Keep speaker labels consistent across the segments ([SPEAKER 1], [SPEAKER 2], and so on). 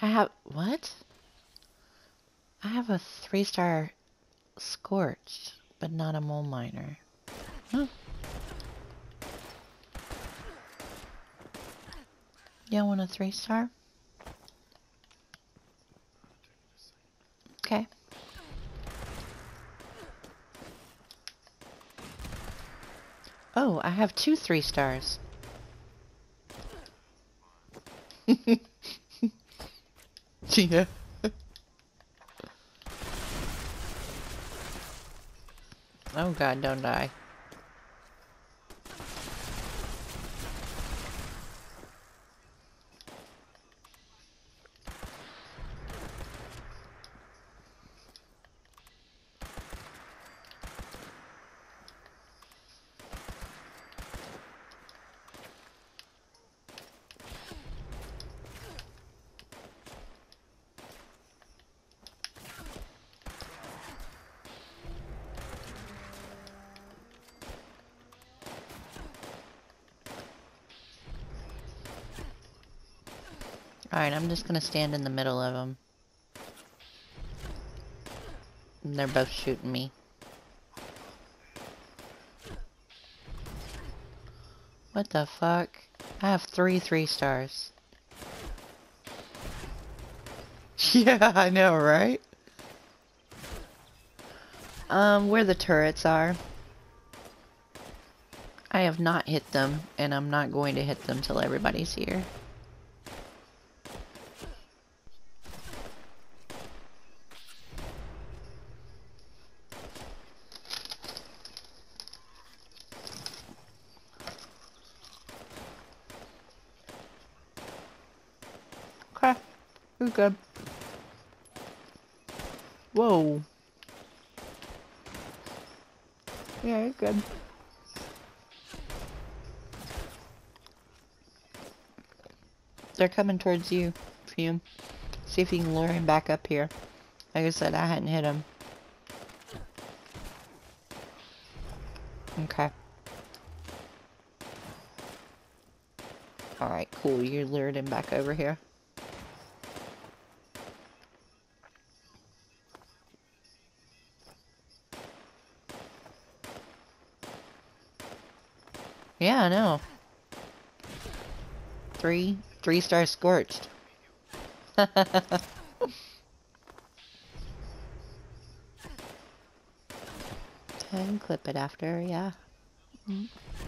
[SPEAKER 1] I have... What? I have a 3-star Scorched, but not a Mole Miner. Huh. You want a 3-star? Okay. Oh, I have 2 3-stars. Yeah. Oh god, don't die. Alright, I'm just gonna stand in the middle of them. And they're both shooting me. What the fuck? I have 3 3-stars. Yeah, I know, right? Where the turrets are. I have not hit them, and I'm not going to hit them till everybody's here. Okay, we're good. Whoa. Yeah, you're good. They're coming towards you, Fume. See if you can lure him back up here. Like I said, I hadn't hit him. Okay. Alright, cool. You lured him back over here. Yeah, I know. 3-star Scorched. And clip it after, yeah. Mm.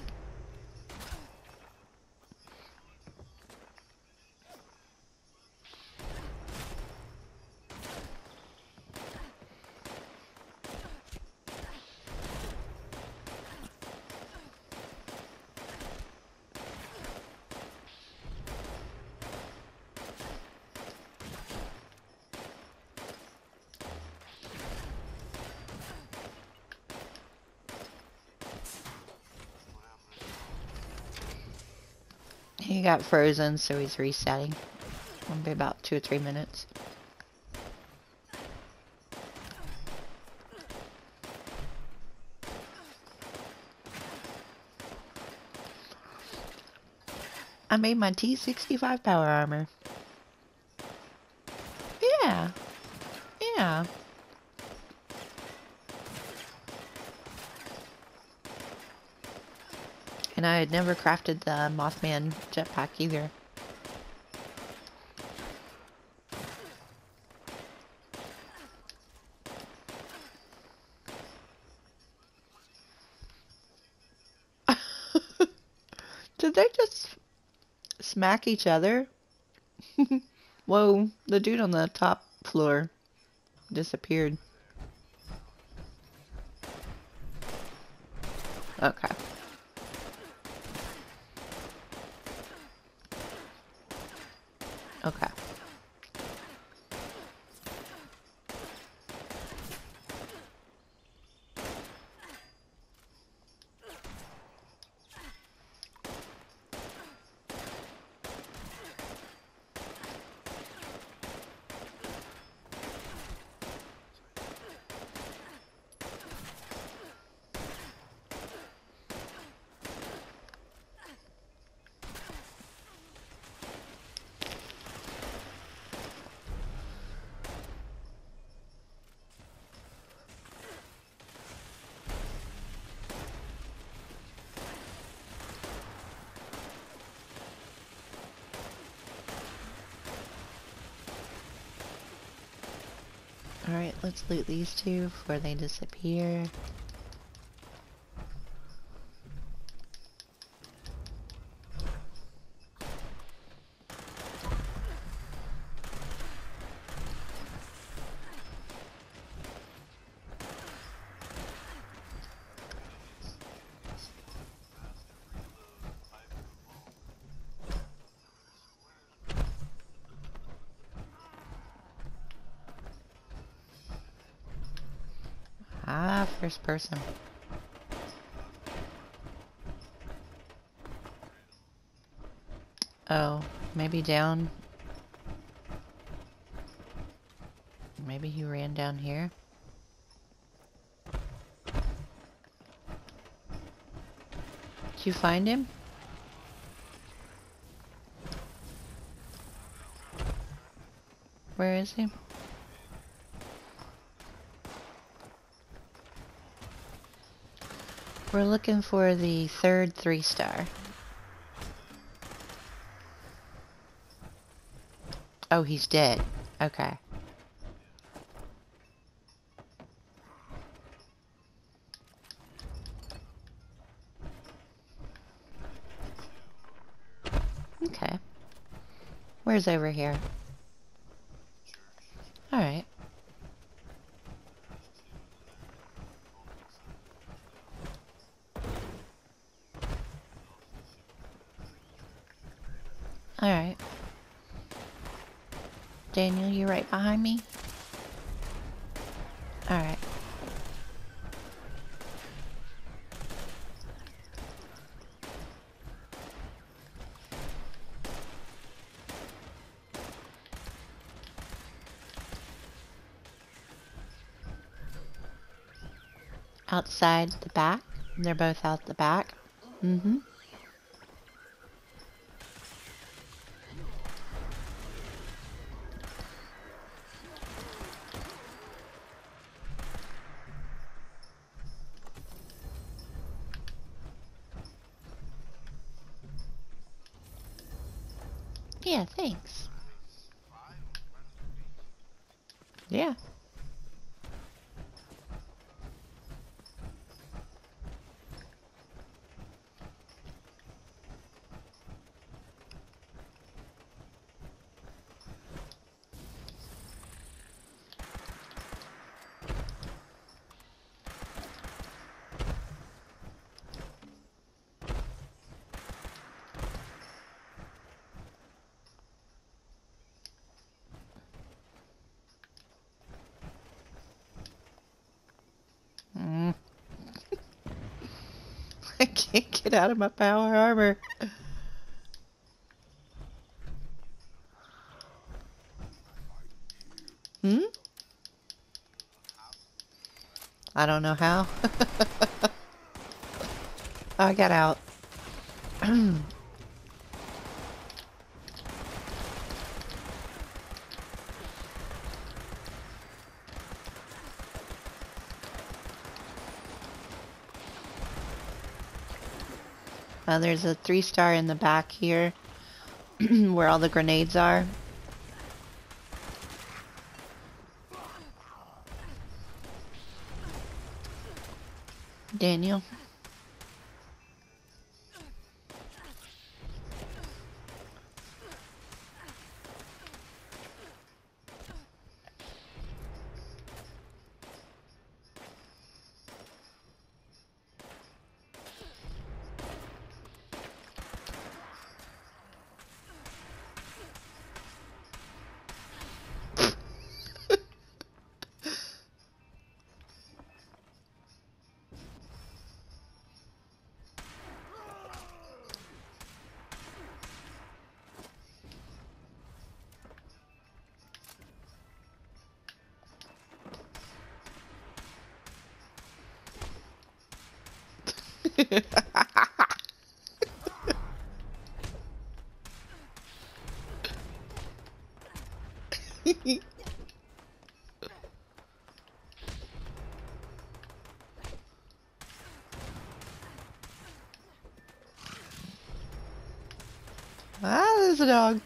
[SPEAKER 1] He got frozen, so he's resetting. It'll be about 2 or 3 minutes. I made my T65 power armor. Yeah. Yeah. And I had never crafted the Mothman jetpack either. Did they just smack each other? Whoa, the dude on the top floor disappeared. Okay. Okay. Let's loot these two before they disappear. Ah, first person. Oh, maybe down. Maybe he ran down here. Did you find him? Where is he? We're looking for the third 3-star. Oh, he's dead. Okay. Okay. Where's over here? Alright. Alright. Daniel, you right behind me? Alright. Outside the back. They're both out the back. Mm-hmm. Yeah, thanks. Yeah. Mm. I can't get out of my power armor. Hmm? I don't know how. I got out. There's a 3-star in the back here where all the grenades are. Daniel. Ah, there's a dog.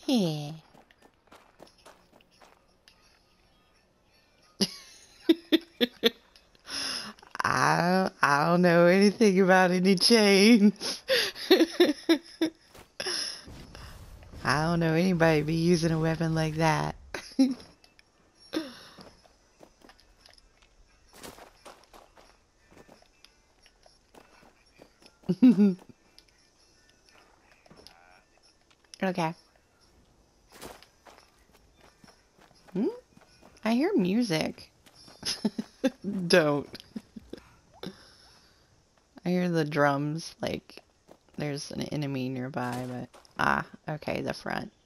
[SPEAKER 1] Yeah. I don't know anything about any chains. I don't know anybody be using a weapon like that. Okay. Hmm? I hear music. Don't. I hear the drums, like there's an enemy nearby, but... Ah, okay, the front.